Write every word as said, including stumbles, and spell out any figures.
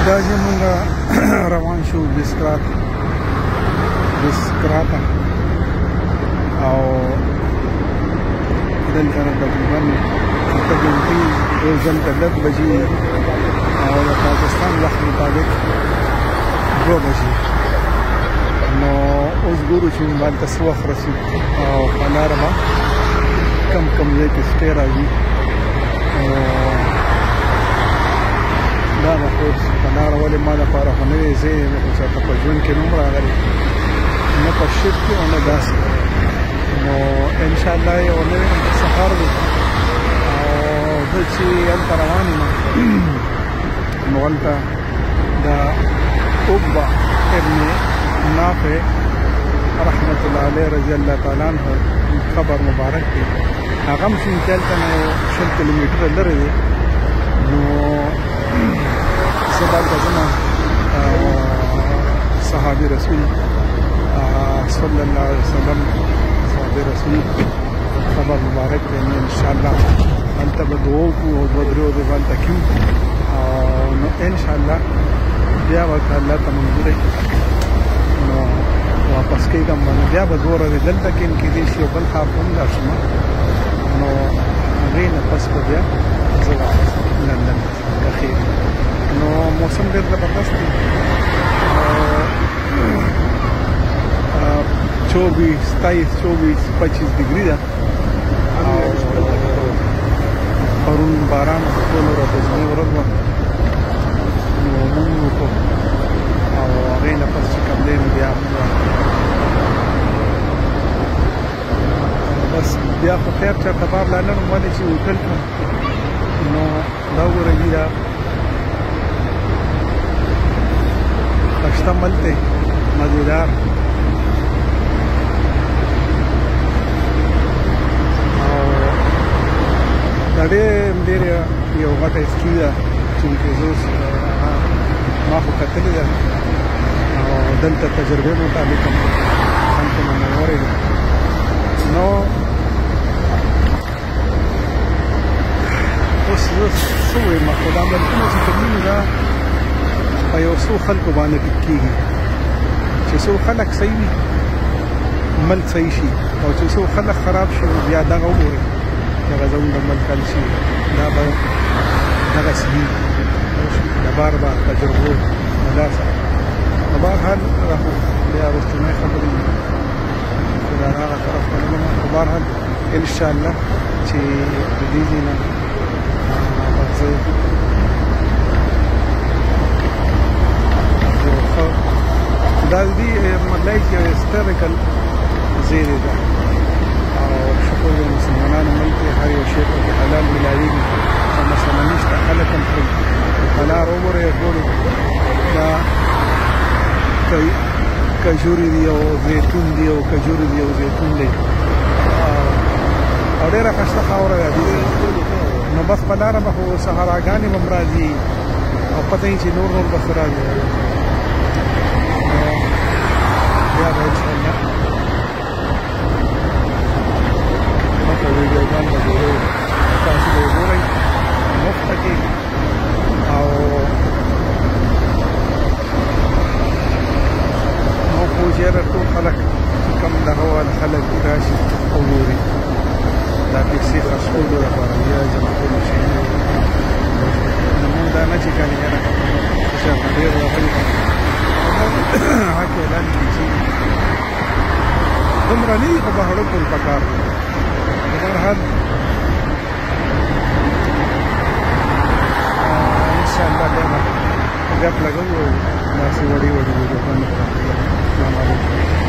دا چې موږ روان شو بسکرات بسکراته او دلته نه تقریبا اته ګنټې یو ځل ته لږ بجې او د پاکستان وخت مطابق دوه بجې نو اوس ګورو چې موږ هلته څه وخت رسو او په لاره به کم کم ځای کې سټې راځي دا به خو په لاره ولې ما لپاره خو نوی ځای دی خو چېرته په ژوند کې نه هم راغلی نه په شپ کې او نه داسې نو انشاءالله یو نوی سفر دی او زه چې هلته روان یم نو هلته د عقبه ابن نافع رحمت الله علیه رضی الله تعالی عنه خبر مبارک دی هغه هم چې هلته نه شل کیلومتره لرې دی نو زه دلته ځمه صحابي رسول صلی الله علیه وسلم صحابي رسول خبر مبارک دی نو انشاءالله هلته به دعا وکړو او دوه درې ورځې به هلته کیو نو انشاءالله بیا به که الله ته منظوره نو واپس کېږم به نو بیا به دوه ورځې دلته کېم کېدای شي یو بل ښار ته هم لاړ شم نو هغې نه پس به بیا زه واپس لندن ته ځم که خیر نو موسم ډېر زبردست دی چوبیس ستایس چوبیس پچیس ډګري ده او پرون باران په ټوله ورځ ځینې ورځ وه نو مونږ وکړو او هغې نه پس چې کوم دی نو بیا بس بیا خو خیر چېرته باب لا نه وم ولې چې هوټل کړم نو دا وګورئ دا خشته ملک دی مزېدار او دا ډېر ډېر یو غټه اسکي ده چې زه اوس ما خو کتلې ده او دلته تجربې مطابق هم هلته منورې ده نو اوس زه څه ووایم خو دا ملکونه چې کوم دا په یو څو خلکو باندې ټیک کېږي چې څو خلک صحیح وي ملک صحیح شي او چې څو خلک خراب شي بیا دغه وګورئ دغه زموږ د ملک حل شي دا به دغسې وي د بار بار تجربو نه داسې نو بهرحال بیا وروستنۍ خبرې چې دا هغه طرف ته نه خو بهرحال انشاءالله چې د دې ځای نه به زه دا د دې ملایشیا یو هسټریکل ځای دی ده او شکر د مسلمانانو ملک دی هر یو شی پکې حلال ملاویږي او مسله نشته خلک هم خپل په لار وګورئ ګورئ دا کجوري دي او زیتون دي او کجوري دي او زیتون دی او ډېره ښایسته خاوره ده نو بس په لاره به خو صحراګانې به هم راځي او پته یې چې نور نور به څه راځي بیا به انشاءالله مخه ویډیوګان به جوړوو تاسو به وګورئ مفته کې او نو خو چېرې ټول خلک چې کوم دغه والا خلک دي راشي وګوري دا پیسې خرڅولو لپاره بیا جمع کولو شي نو مونږ دا نه چې کنې یاره چېرته ډېر راغلي حق اعلان کیږي دومره نه دي خو به هړو کول پکار دی بهرحال انشاءالله بیا به ګپ لګوو او داسې وړې وړې ویډیوګانې به راځي السلام علیکم